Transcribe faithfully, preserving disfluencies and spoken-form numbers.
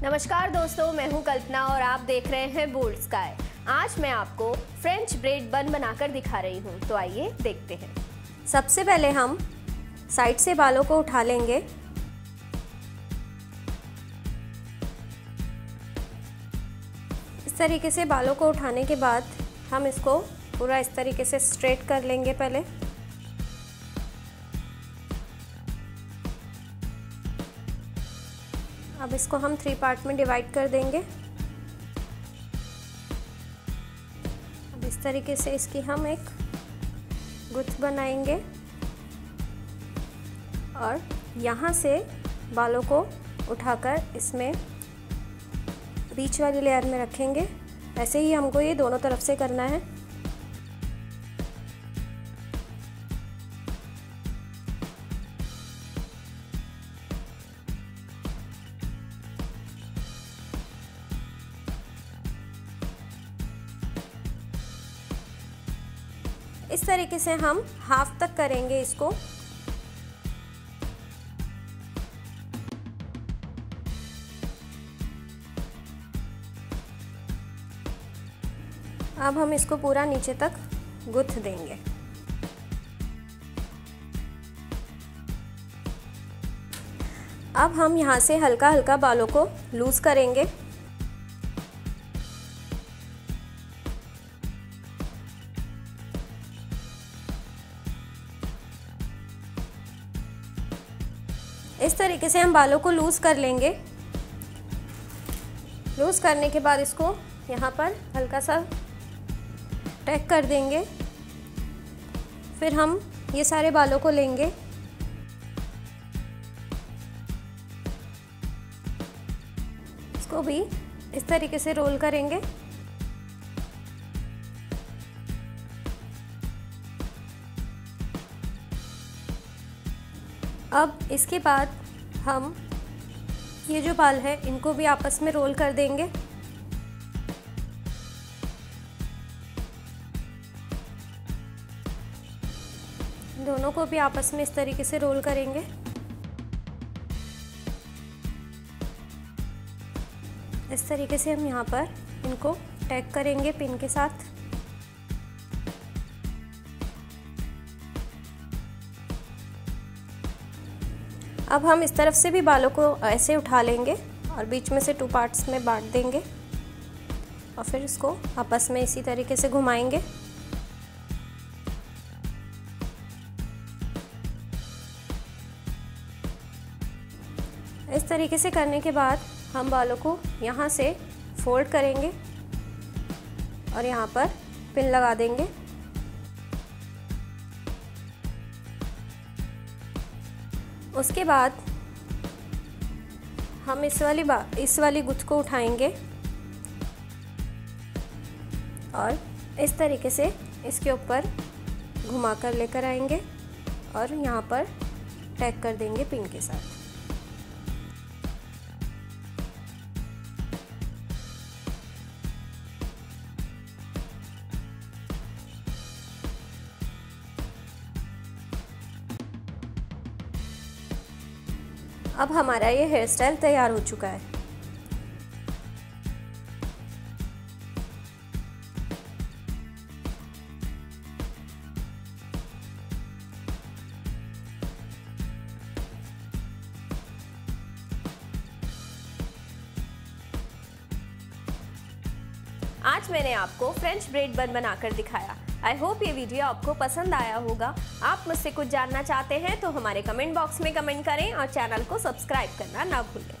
नमस्कार दोस्तों, मैं हूं कल्पना और आप देख रहे हैं बोल्ड स्काई। आज मैं आपको फ्रेंच ब्रेड बन बनाकर दिखा रही हूं, तो आइए देखते हैं। सबसे पहले हम साइड से बालों को उठा लेंगे। इस तरीके से बालों को उठाने के बाद हम इसको पूरा इस तरीके से स्ट्रेट कर लेंगे। पहले अब इसको हम थ्री पार्ट में डिवाइड कर देंगे। अब इस तरीके से इसकी हम एक गुत्थ बनाएंगे और यहाँ से बालों को उठाकर इसमें बीच वाली लेयर में रखेंगे। ऐसे ही हमको ये दोनों तरफ से करना है। इस तरीके से हम हाफ तक करेंगे इसको। अब हम इसको पूरा नीचे तक गुत्थ देंगे। अब हम यहाँ से हल्का हल्का बालों को लूज करेंगे। इस तरीके से हम बालों को लूज कर लेंगे। लूज करने के बाद इसको यहाँ पर हल्का सा टैक कर देंगे। फिर हम ये सारे बालों को लेंगे, इसको भी इस तरीके से रोल करेंगे। अब इसके बाद हम ये जो बाल है इनको भी आपस में रोल कर देंगे। दोनों को भी आपस में इस तरीके से रोल करेंगे। इस तरीके से हम यहाँ पर इनको टैग करेंगे पिन के साथ। अब हम इस तरफ से भी बालों को ऐसे उठा लेंगे और बीच में से टू पार्ट्स में बांट देंगे और फिर इसको आपस में इसी तरीके से घुमाएंगे। इस तरीके से करने के बाद हम बालों को यहाँ से फोल्ड करेंगे और यहाँ पर पिन लगा देंगे। उसके बाद हम इस वाली बा इस वाली गुत्थ को उठाएंगे और इस तरीके से इसके ऊपर घुमा कर लेकर आएंगे और यहाँ पर टैग कर देंगे पिन के साथ। अब हमारा ये हेयर स्टाइल तैयार हो चुका है। आज मैंने आपको फ्रेंच ब्रेड बन बनाकर दिखाया। आई होप ये वीडियो आपको पसंद आया होगा। आप मुझसे कुछ जानना चाहते हैं तो हमारे कमेंट बॉक्स में कमेंट करें और चैनल को सब्सक्राइब करना ना भूलें।